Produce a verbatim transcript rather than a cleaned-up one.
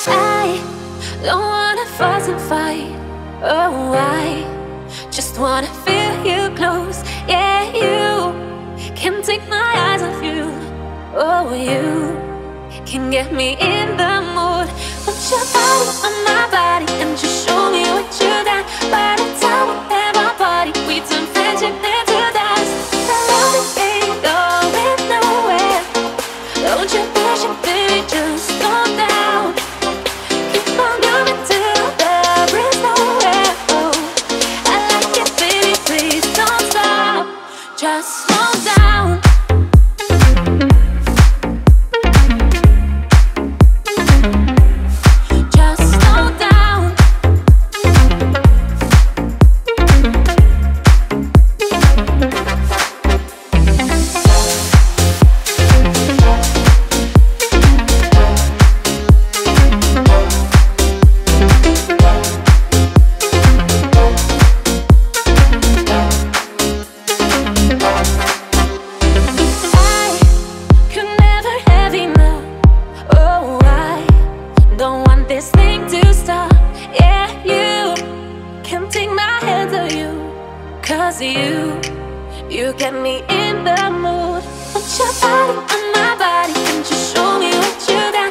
I don't wanna fuss and fight. Oh, I just wanna feel you close. Yeah, you can't take my eyes off you. Oh, you can get me in the mood. Put your body on my body and just show me what you got. By the time we have our party, we turn friendship into dust. The love ain't going nowhere. Don't you push it, baby, just slow down. Keep on moving till there is nowhere. Oh, I like it, baby, please don't stop. Just slow down. This thing to stop. Yeah, you can't take my hands off you. Cause you, you get me in the mood. Put your body on my body and just show me what you got.